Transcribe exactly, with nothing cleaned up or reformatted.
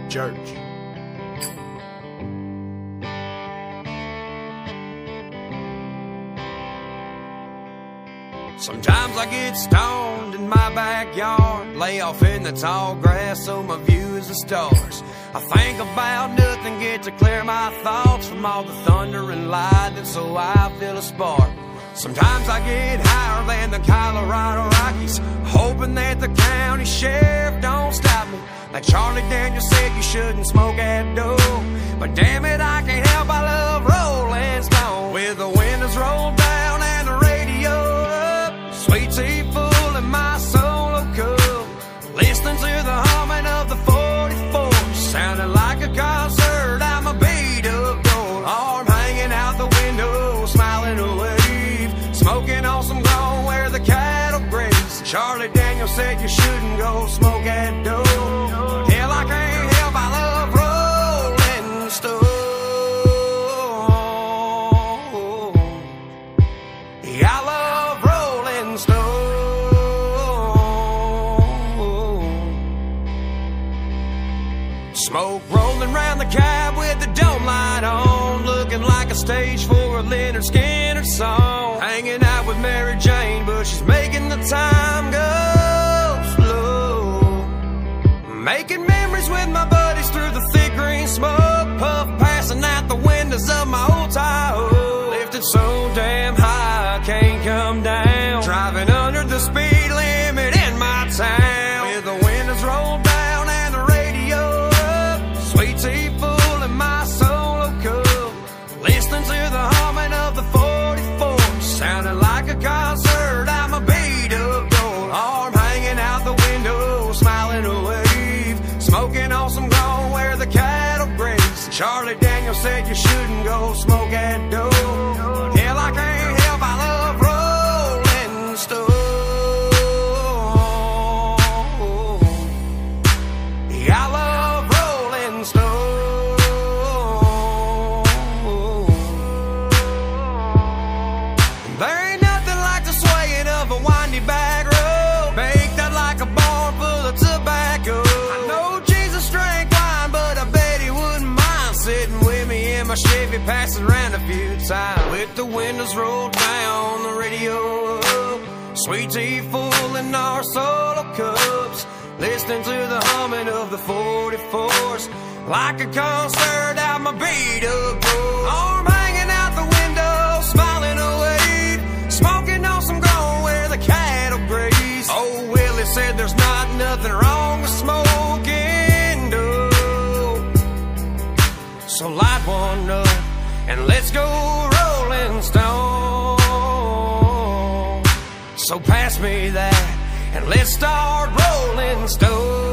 Church. Sometimes I get stoned in my backyard, lay off in the tall grass so my view is the stars. I think about nothing, get to clear my thoughts from all the thunder and lightning, so I feel a spark. Sometimes I get higher than the Colorado Rockies, hoping that the county sheriff don't stop me. Like Charlie Daniels said, you shouldn't smoke at dope, but damn it, I can't help, I love Rolling Stone. With the windows rolled down and the radio up, sweet tea full in my solo cup, listening to the humming of the forty-four, sounding like a concert. I'm a beat up gold, arm hanging out the window, smiling away, smoking on some grown where the cattle graze. Charlie Daniels said you shouldn't go smoke at dope. Hell, I can't help, I love Rolling Stone. Yeah, I love Rolling Stone. Smoke rolling round the cab with the dome light on, looking like a stage for a Leonard Skinner song. Hanging out with Mary Jane, but she's making the time go slow. Making memories with my buddies through the thick green smoke, puff passing out the windows of my old Tahoe. Lifted so damn high I can't come down, driving under the speed limit in my town. With the windows rolled down and the radio up, sweet tea full in my solo cup, listening to the humming of the forty-four, sounding like a concert. I'm a beat up gold, arm hanging out the window, smiling away, smoking on some grown where the cattle graze. Charlie Daniels said you shouldn't go smoke at dope. Hell, I can't help, I love Rolling Stone. Yeah, I love Rolling Stone. There ain't nothing like the swaying of a windy back road, baked out like a barn full of tobacco. I know Jesus drank wine, but I bet he wouldn't mind sitting with me in my Chevy, passing around a few times. With the windows rolled down, the radio up, sweet tea full in our solo cups, listening to the humming of the forty-fours, like a concert out my beat up road. Arm hanging out the window, smiling away, smoking on some grown where the cattle graze. Oh, Willie said there's not nothing wrong with smoking dope, so light one up and let's go Rolling Stone. So pass me that and let's start Rolling Stone.